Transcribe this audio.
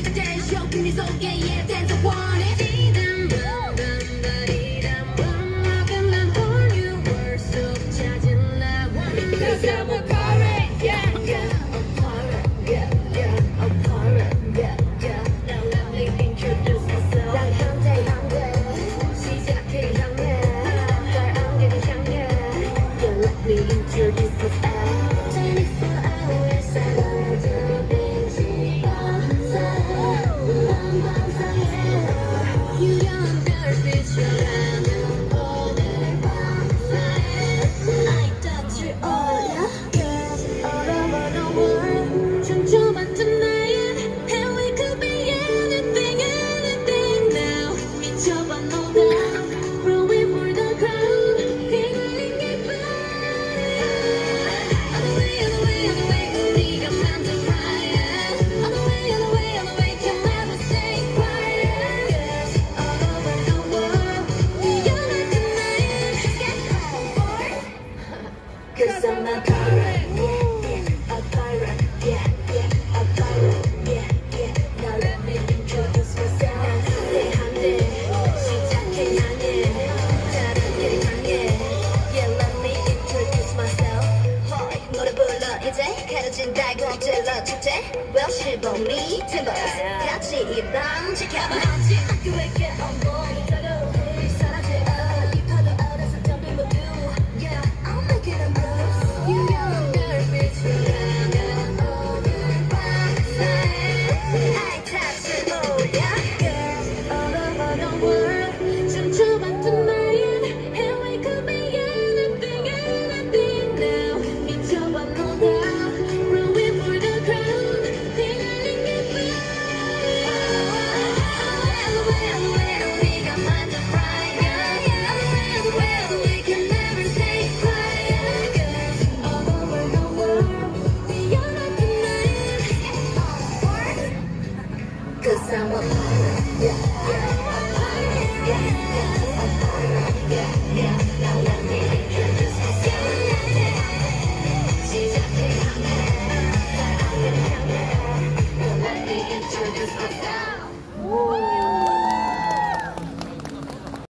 네 속에 yeah dance I want it 어긋난 whole new world 속 찾은 나 want it Cause I'm a pirate yeah yeah a pirate yeah yeah a pirate yeah yeah Now let me introduce myself 난 현대 시작해 향해 날 안개를 향해 Yeah let me introduce myself 24 hours 사라져 빛이 유연한 별빛이라면 오늘 밤새 I touch you all all over the world 상처받은 나의 And we could be anything anything now 미쳐봐 no doubt Rolling for the crown 휘날린 깃발 On the way on the way on the way 우리가 만든 riot On the way on the way on the way can never stay quiet All over the world 유연한 나의 Get on board Cause I'm a pirate yeah a pirate yeah yeah a pirate yeah yeah Now let me introduce myself 난 한대 시작해 향해 다른 길 향해 Yeah let me introduce myself Hurry 노래 불러 이제 가려진 달고 찔러 축제 Well 실버 me timbers 같이 이 밤 지켜봐 학교에 get on board 우리 사라져 이 파도 아래서 jumping 모두 Yeah I'm making a move 유연한 별빛이라면 오늘 밤새 I touch it all yeah girls all over the world 상처받은 나의 And we could be anything anything now 미쳐봐 no doubt Rolling for the crown 휘날린 깃발 On the way on the way 우리가 만든 riot On the way on the way we can never stay quiet Girls all over the world 유연한 나의 Cause I'm a pirate yeah yeah